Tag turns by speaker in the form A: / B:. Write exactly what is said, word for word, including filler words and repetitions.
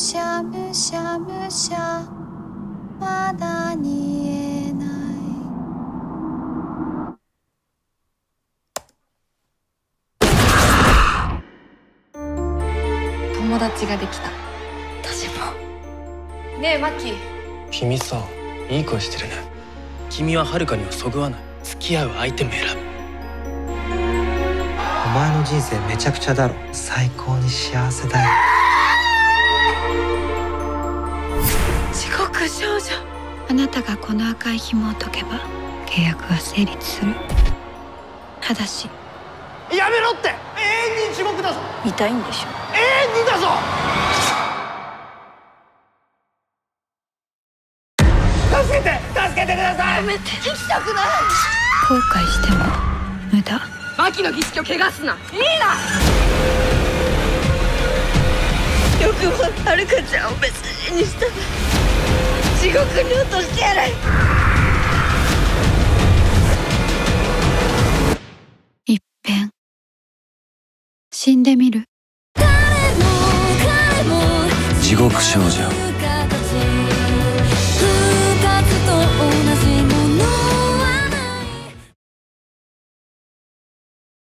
A: しゃむしゃむしゃまだ煮えない友達ができた。私も。ねえマキ、
B: 君さ、いい声してるね。君は遥にはそぐわない。付き合う相手も選ぶ。
C: お前の人生めちゃくちゃだろ。最高に幸せだよ。
A: 地獄少女。あなたがこの赤い紐を解けば契約は成立する。ただし
D: やめろって。永遠に地獄だぞ。
A: 見たいんでしょ。
D: 永遠にだぞ。助けて助けてください。やめて。生きたくない。
A: 後悔しても無駄。
E: マキの儀式を汚すな。いいな。
A: よくもはるかちゃんを別人にした。地獄に落としてやる。いっぺん死んでみる。
B: 地獄少女。